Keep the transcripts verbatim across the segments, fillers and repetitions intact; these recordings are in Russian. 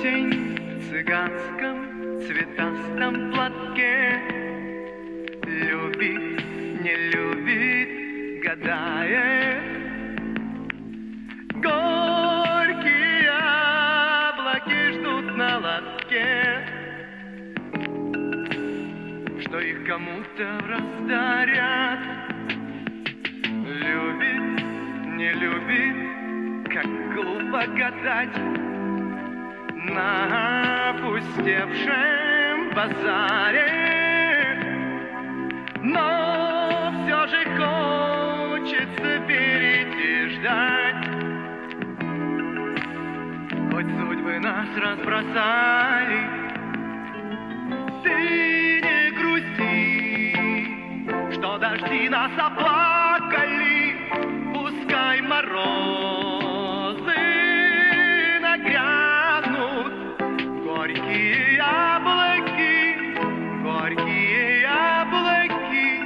Осень в цыганском цветастом платке любит, не любит, гадает. Горькие яблоки ждут на лотке, что их кому-то раздарят. Любит, не любит, как глупо гадать на опустевшем базаре. Но все же хочется верить и ждать, хоть судьбы нас разбросали. Ты не грусти, что дожди нас оплакали, пускай морозы нагрянут. Горькие яблоки, горькие яблоки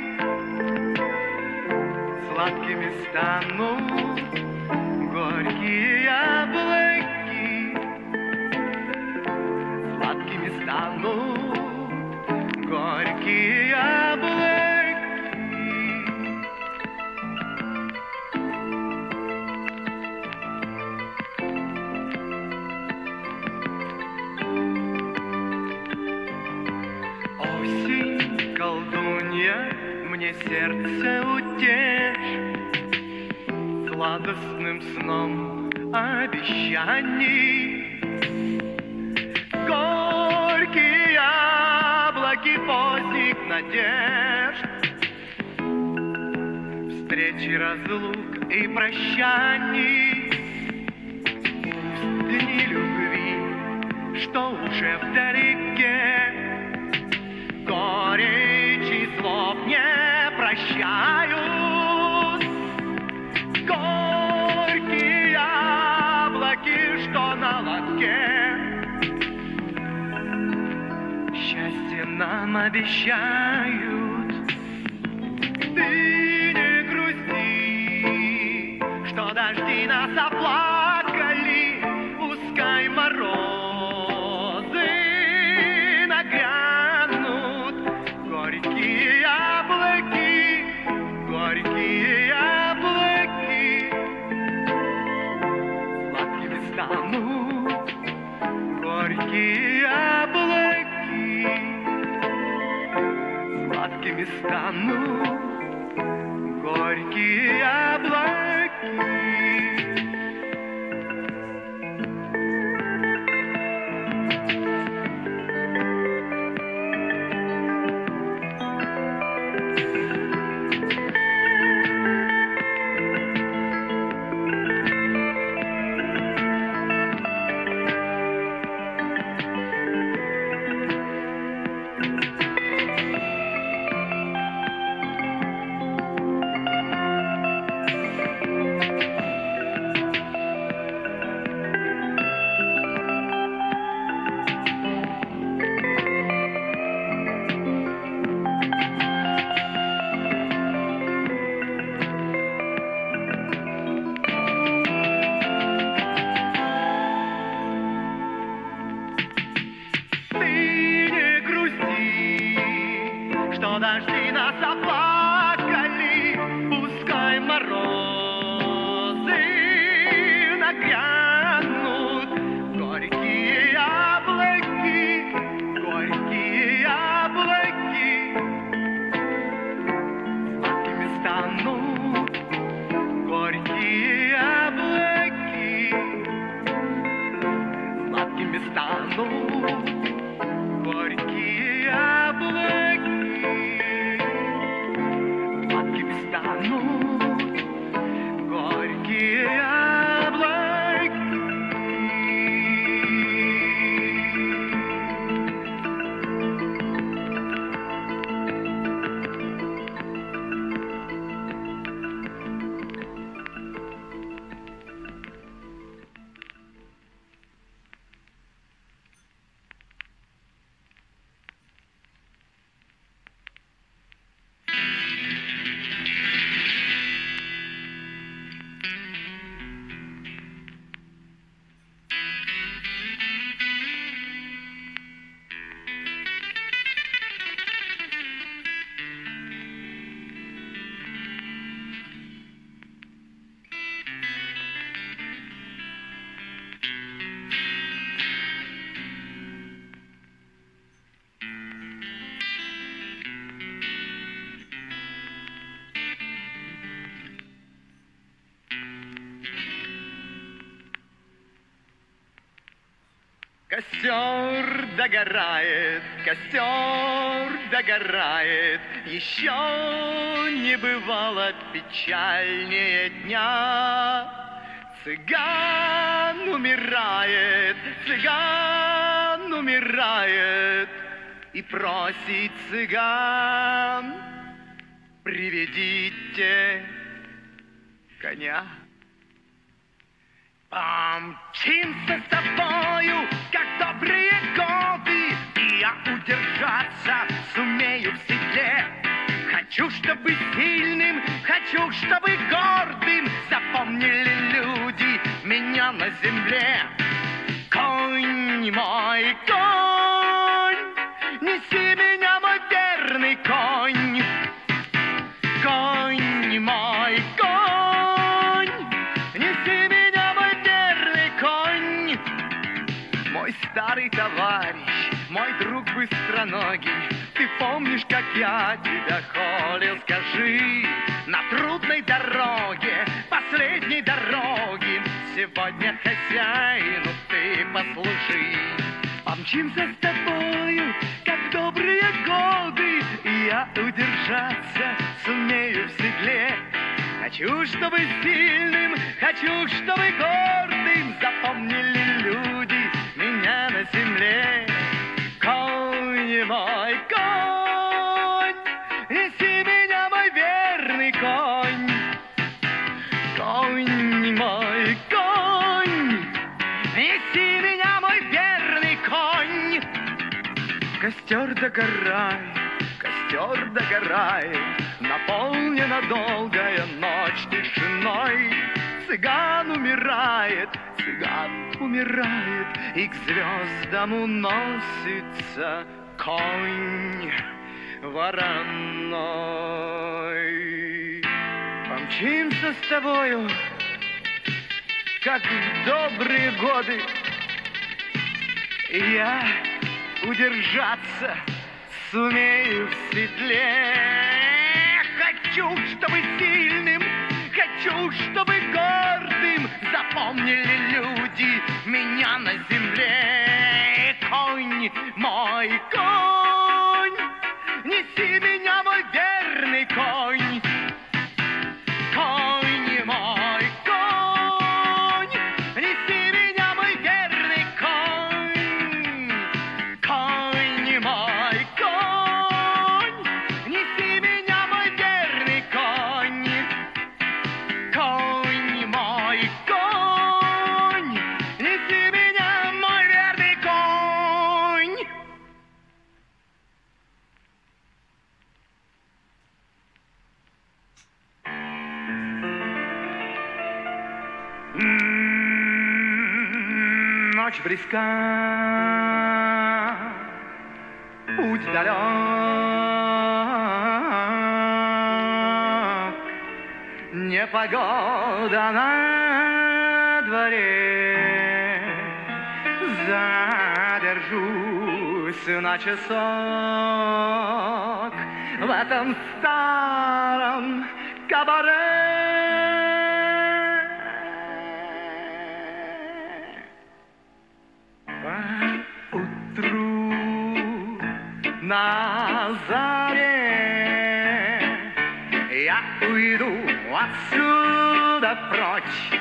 сладкими станут. Горькие яблоки сладкими станут. Горькие яблоки. Осень, колдунья, мне сердце утешь сладостным сном обещаний. Горькие яблоки поздних надежд, встречи, разлук и прощаний. Дни любви, что уже вдалеке, горечь и злоб не прощают. Горькие яблоки, что на лотке, счастье нам обещают. Ты не грусти, что дожди нас оплакали, пускай морозы нагрянут. Горькие яблоки, горькие яблоки сладкими станут. Горькие яблоки сладкими станут. Горькие яблоки. Что дожди нас оплакали, пускай морозы нагрянут. Горькие яблоки, горькие яблоки сладкими станут. Горькие яблоки сладкими станут. Горькие яблоки сладкими станут. Горькие яблоки. Костер догорает, костер догорает, еще не бывало печальнее дня. Цыган умирает, цыган умирает, и просит цыган: приведите коня. Помчимся с тобою, как добрые годы, и я удержаться сумею в седле. Хочу, чтобы сильным, хочу, чтобы гордым запомнили люди меня на земле. Конь мой, конь, неси меня, мой верный конь. Конь мой, конь, неси меня, мой верный конь. Мой старый товарищ, мой друг быстроногий, ты помнишь, как я тебя холил, скажи, на трудной дороге, последней дороге, сегодня хозяину ты послужи. Помчимся с тобою, как в добрые годы, и я удержаться сумею в седле. Хочу, чтобы сильным, хочу, чтобы гордым запомнили люди меня на земле. Конь мой, конь, неси меня, мой верный конь. Конь мой, конь, неси меня, мой верный конь. Костер догорает, костер догорает, наполнена долгая ночь тишиной. Цыган умирает, цыган умирает, и к звездам уносится конь вороной. Помчимся с тобою, как в добрые годы, и я удержаться сумею в седле. Хочу, чтобы сильным, хочу, чтобы гордым запомнили люди меня на земле. Конь мой, конь, неси меня, мой верный конь. Конь мой, конь, неси меня, мой верный конь. Конь мой, конь, неси меня, мой верный конь. Конь мой, конь, неси меня, мой верный конь. Ночь близка, путь далек, непогода на дворе. Задержусь на часок в этом старом кабаре. Утру на заре я уйду отсюда прочь.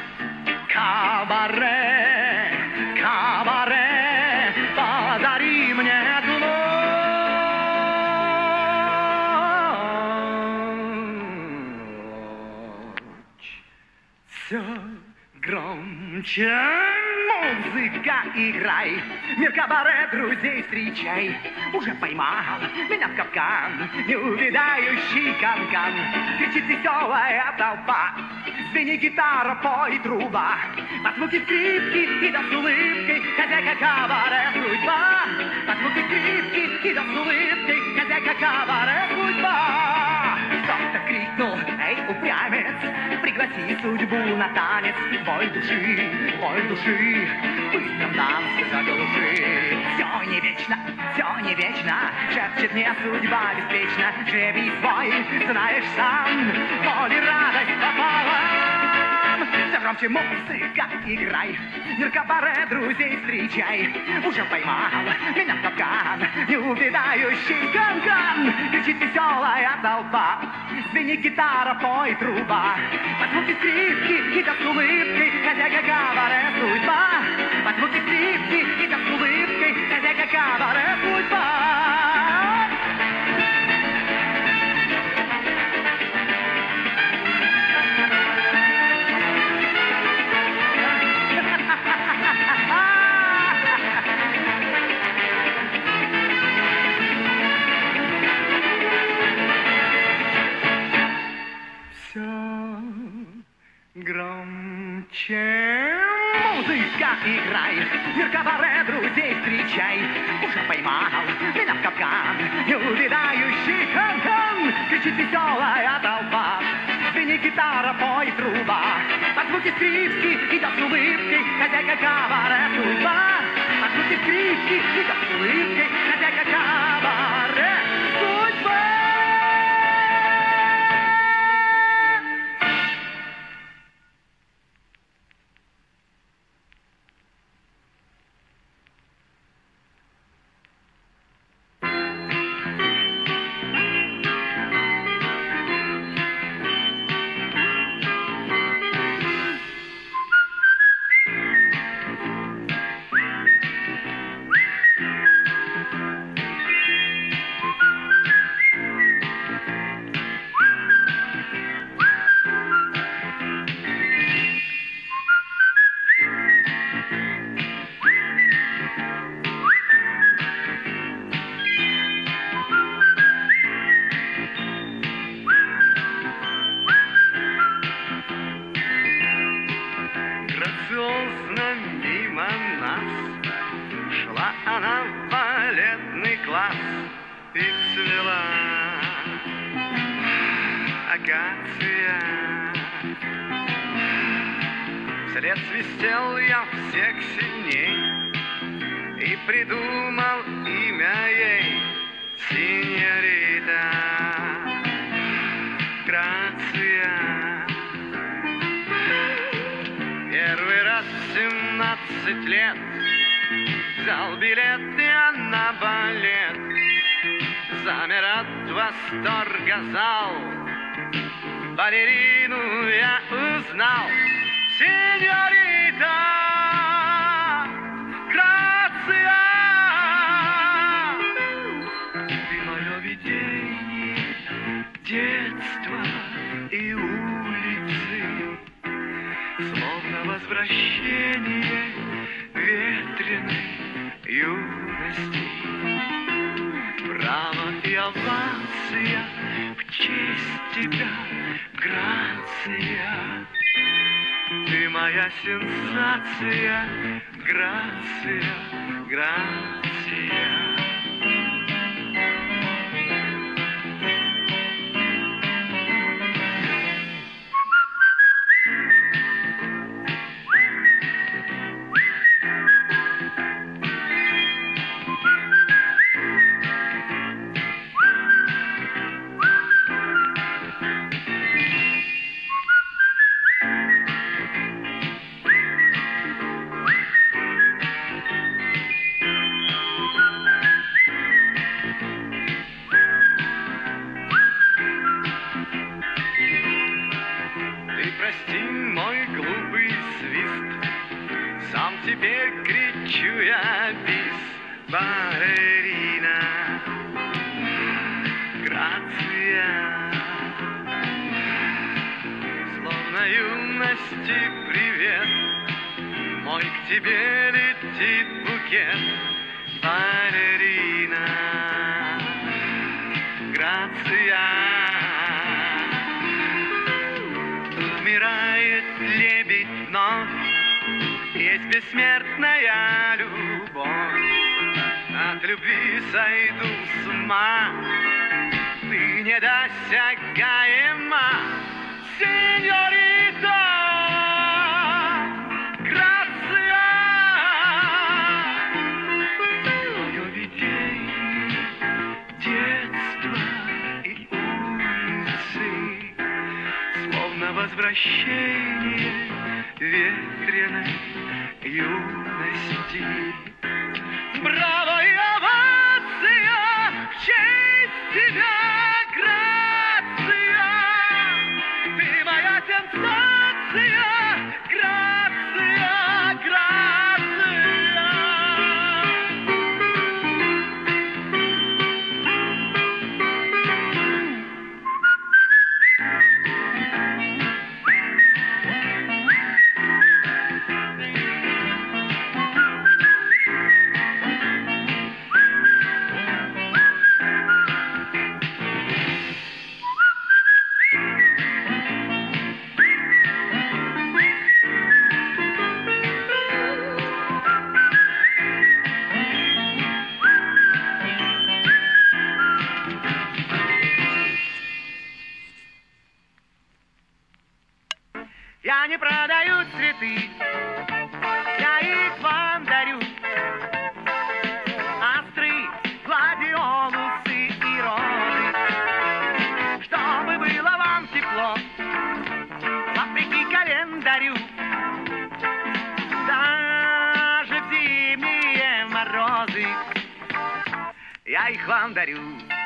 Кабаре, кабаре, подари мне эту ночь. Все громче музыка играй, мир кабаре друзей встречай. Уже поймал меня в капкан неувядающий канкан. Кричит веселая толпа, звени гитара, пой труба, под звуки скрипки и да с улыбкой хозяйка кабаре судьба. Под звуки скрипки и да с улыбкой хозяйка кабаре судьба. Кто-то крикнул: эй, упрямец, пригласи судьбу на танец. Боль души, боль души, в быстром танце заглуши. Все не вечно, все не вечно, шепчет мне судьба беспечна. Жребий свой знаешь сам, боль и радость пополам. Все громче музыка играй, мир кабаре друзей встречай. Уже поймал меня в капкан неувядающий канкан. Кричит веселая толпа, звенит гитара, пой труба. Под звуки скрипки идет с улыбкой хозяйка кабаре судьба. Под звуки скрипки идет с улыбкой хозяйка кабаре судьба. Громче музыка играй, мир кабаре друзей встречай. Уже поймал меня в капкан неувядающий канкан. Кричит веселая толпа, звенит гитара, пой труба. Под звуки скрипки идет с улыбкой хозяйка кабаре судьба. Под звуки скрипки идет с улыбкой хозяйка кабаре судьба. Грациозно мимо нас шла она в балетный класс и цвела акация. Вслед свистел я всех сильней и придумал имя ей синьорита Грация. Первый раз в семнадцать лет взял билет я на балет. Замер от восторга зал, балерину я узнал. Синьорита Грация, ты мое видение детства и улицы, словно возвращение ветреной юности. Право и овация в честь тебя, Грация. Ты моя сенсация, Грация, Грация. Прости мой глупый свист, сам теперь кричу я бис. Балерина Грация, словно юности привет, мой к тебе летит букет. Балерина Грация. Умирает лебедь вновь, есть бессмертная любовь. От любви сойду с ума, ты недосягаема, синьорита Грация. Мое видение детства и улицы, словно возвращение ветреной юности. Браво и овация в честь тебя, грация! Ты моя сенсация, грация, грация! Я не продаю цветы, я их вам дарю. Астры, гладиолусы и розы. Чтобы было вам тепло, вопреки календарю. Даже в зимние морозы я их вам дарю.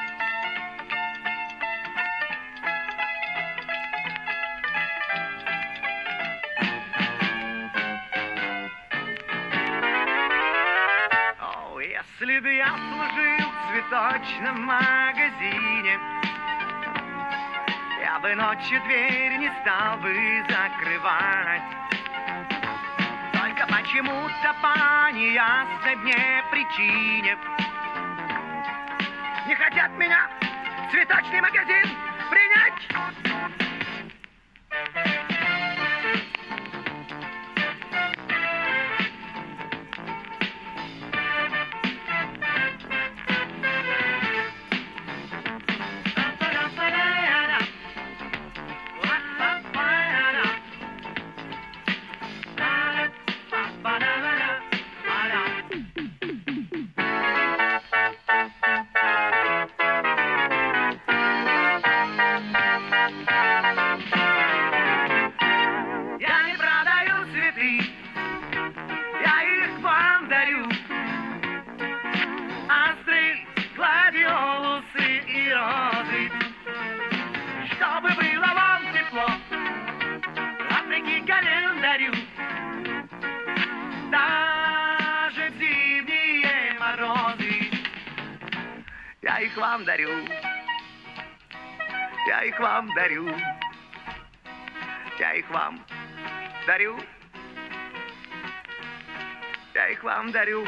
Если бы я служил в цветочном магазине, я бы ночью дверь не стал бы закрывать. Только почему-то по неясной мне причине не хотят меня в цветочный магазин принять. Даже в зимние морозы я их вам дарю, я их вам дарю, я их вам дарю, я их вам дарю,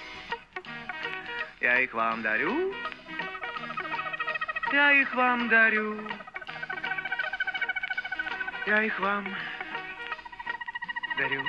я их вам дарю, я их вам дарю, я их вам дарю.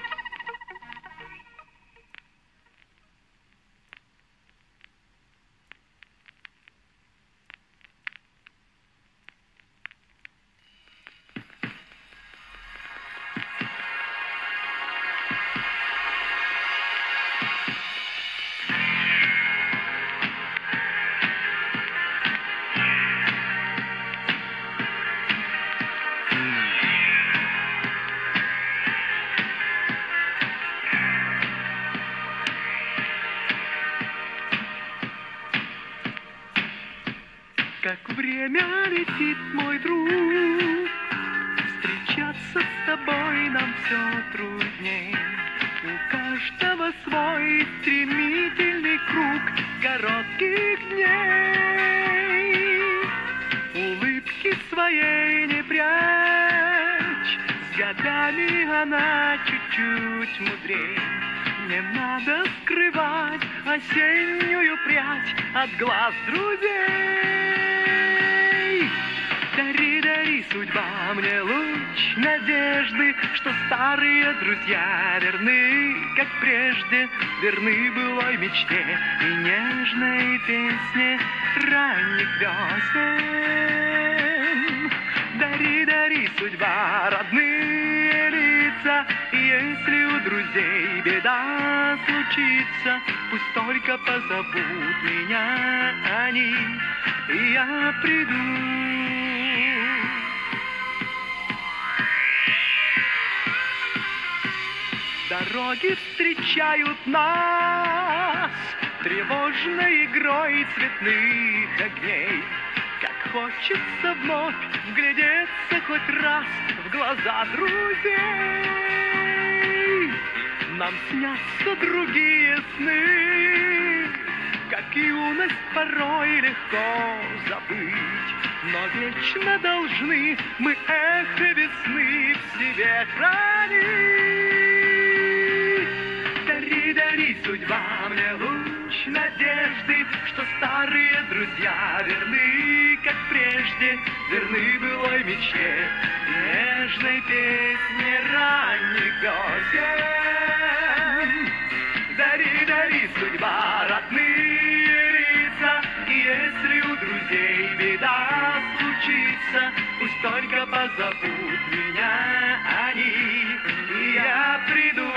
Как время летит, мой друг, встречаться с тобой нам все трудней. У каждого свой стремительный круг коротких дней. Улыбки своей не прячь, с годами она чуть-чуть мудрей. Не надо скрывать осеннюю прядь от глаз друзей. Дари, дари, судьба, мне луч надежды, что старые друзья верны, как прежде, верны былой мечте и нежной песне ранних весен. Дари, дари, судьба, родные лица, если у друзей беда случится, пусть только позовут меня они, и я приду. Дороги встречают нас тревожной игрой цветных огней. Как хочется вновь вглядеться хоть раз в глаза друзей. Нам снятся другие сны, как юность порой легко забыть. Но вечно должны мы эхо весны в себе хранить. Дари, дари, судьба, мне луч надежды, что старые друзья верны, как прежде, верны былой мечте, нежной песне ранних осень. Дари, дари, судьба, родные лица, и если у друзей беда случится, пусть только позовут меня они, и я приду.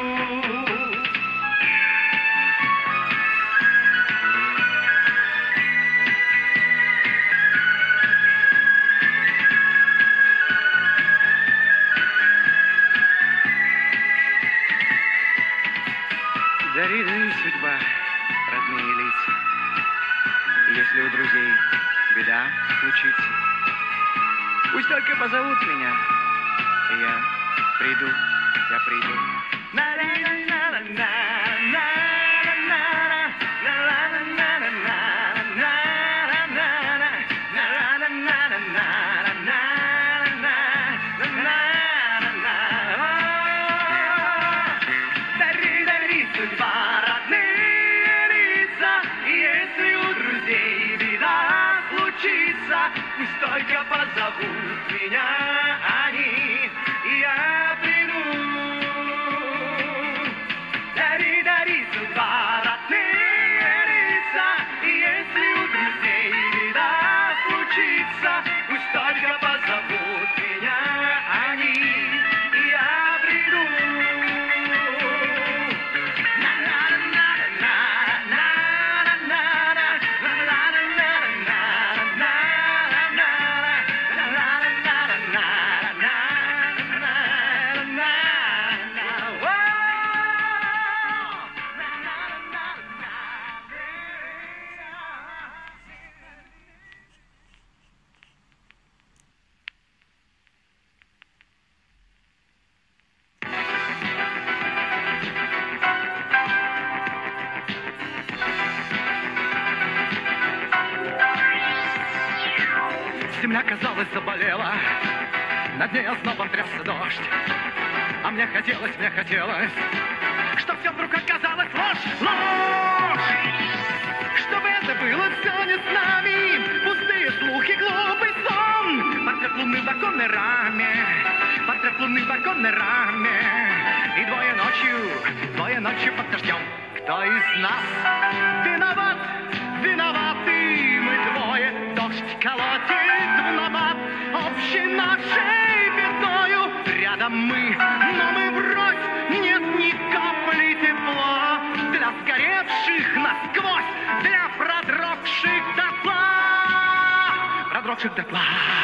Дари, дари, судьба, родные лица. Если у друзей беда случится, пусть только позовут меня, и я приду, я приду. Пусть только позовут меня они, и я приду. Дари, дари, судьба, родные лица, и если у друзей беда случится, пусть только позовут меня они, и я приду. Земля, казалось, заболела, над ней ознобом трясся дождь. А мне хотелось, мне хотелось, чтоб все вдруг оказалось ложь, ложь. Чтобы это было все не с нами, пустые слухи, глупый сон. Портрет луны в оконной раме, портрет луны в оконной раме. И двое ночью, двое ночью под дождем. Кто из нас виноват, виноваты мы двое? Дождь колотит в набат общей нашей бедою. Рядом мы, но мы врозь, нет ни капли тепла. Для сгоревших насквозь, для продрогших дотла, продрогших дотла.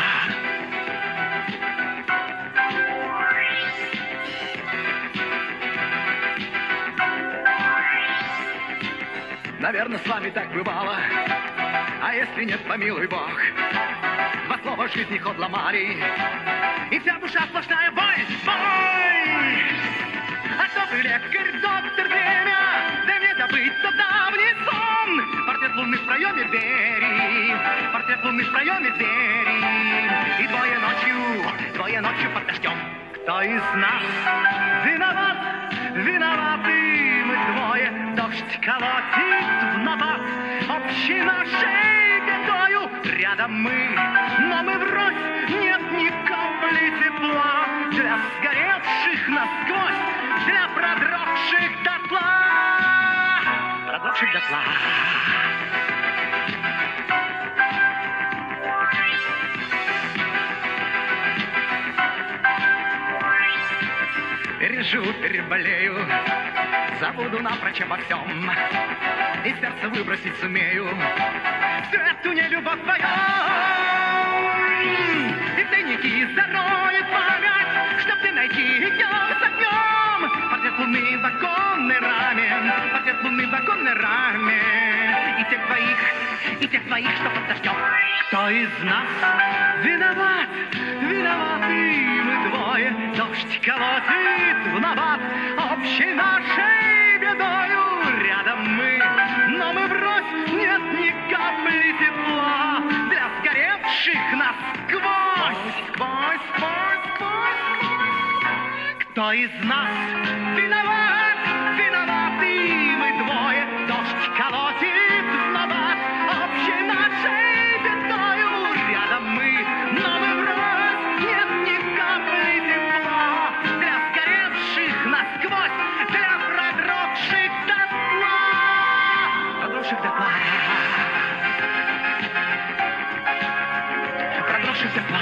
Наверное, с вами так бывало, а если нет, помилуй Бог. Два слова жизни ход ломали, и вся душа сплошная боль, боль. А добрый лекарь, доктор, время, дай мне забыть тот давний сон. Портрет луны в проеме двери, портрет луны в проеме двери. И двое ночью, двое ночью под дождем. Кто из нас виноват, виноваты мы двое? Дождь колотит в набат общей нашей бедою. Рядом мы, но мы врозь, нет ни капли тепла. Для сгоревших насквозь, для продрогших дотла, продрогших дотла. Переживу, переболею, забуду напрочь обо всем, и сердце выбросить сумею всю эту нелюбовь твою. И в тайники зароет память, чтоб ты найти ее с огнем. Портрет луны в оконной раме, и тех двоих, и тех двоих, что под дождем. Кто из нас виноват? Виноваты мы двое. Дождь колотит в набат общей нашей бедою. Рядом мы, но мы врозь, нет ни капли тепла для сгоревших насквозь. Сквозь, сквозь, сквозь. Кто из нас виноват? Виноваты мы двое. Дождь колотит в набат общей нашей бедою. Рядом мы, но мы врозь, нет ни капли тепла для сгоревших насквозь, для продрогших дотла. Продрогших дотла. Продрогших дотла.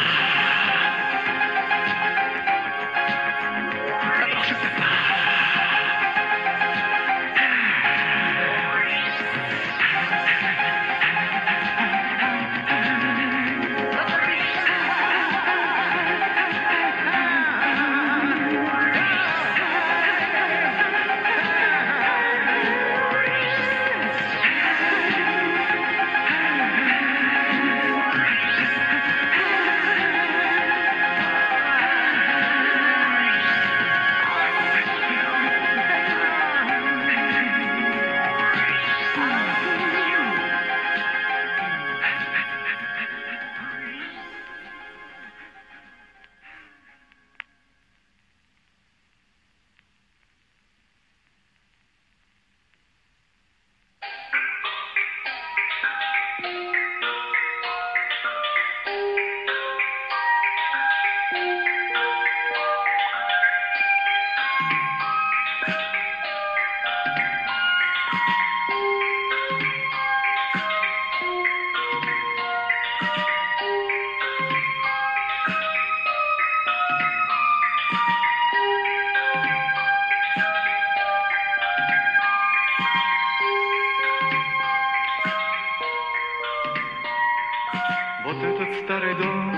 Вот этот старый дом,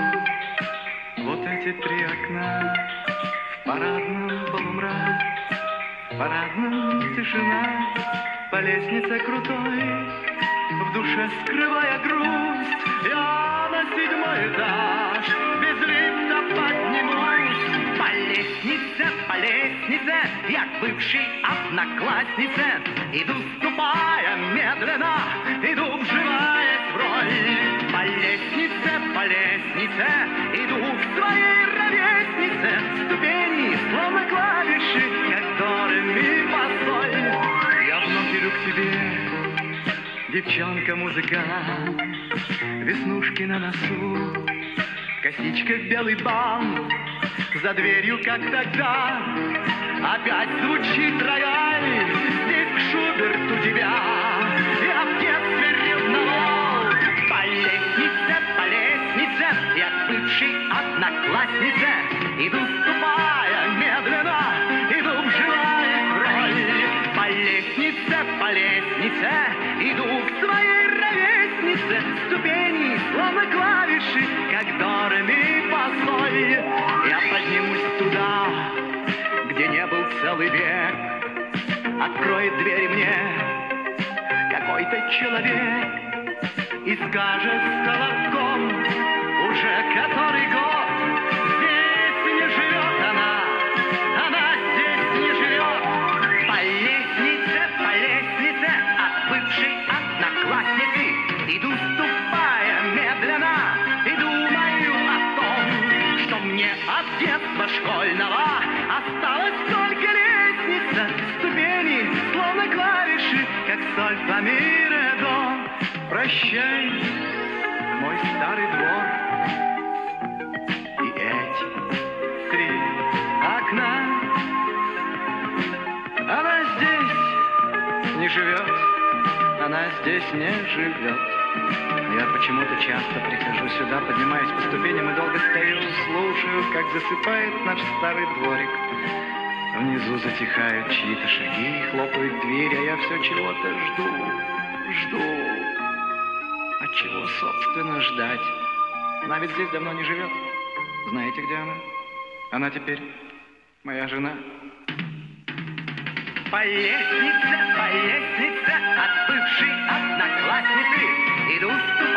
вот эти три окна, в парадном полумрак, в парадном тишина, по лестнице крутой, в душе скрывая грусть, я на седьмой этаж без лифта поднимусь. По лестнице, по лестнице, я к бывшей однокласснице иду, ступая медленно, иду, вживаясь в роль. По лестнице, по лестнице, иду к своей ровеснице, ступени, словно клавиши, как до ре ми фа соль. Я вновь иду к тебе, девчонка-музыкант, веснушки на носу, в косичках белый бант, за дверью, как тогда, опять звучит рояль, здесь к Шуберту тебя я в детстве ревновал. По лестнице, по лестнице, я к бывшей однокласснице иду, ступая медленно, иду, вживаясь в роль. По лестнице, по лестнице, иду к своей ровеснице, ступени, словно клавиши, как до ре ми фа соль. Я поднимусь туда, где не был целый век, откроет дверь мне какой-то человек и скажет с холодком: уже который год здесь не живет она, она здесь не живет. По лестнице, по лестнице, от бывшей одноклассницы иду, ступая медленно, и думаю о том, что мне от детства школьного осталась только лестница, ступени, словно клавиши, как соль, фа, ми, ре, до. Прощай, мой старый двор, и эти три окна. Она здесь не живет, она здесь не живет. Я почему-то часто прихожу сюда, поднимаюсь по ступеням и долго стою, слушаю, как засыпает наш старый дворик. Внизу затихают чьи-то шаги, хлопают двери, а я все чего-то жду, жду. А чего, собственно, ждать? Она ведь здесь давно не живет. Знаете, где она? Она теперь моя жена. По лестнице, по лестнице, идут.